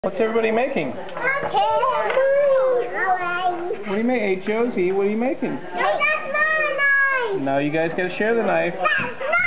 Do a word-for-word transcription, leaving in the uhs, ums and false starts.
What's everybody making? What do you make? Hey, Josie, what are you making? No, that's not a knife. No, you guys gotta share the knife. That's not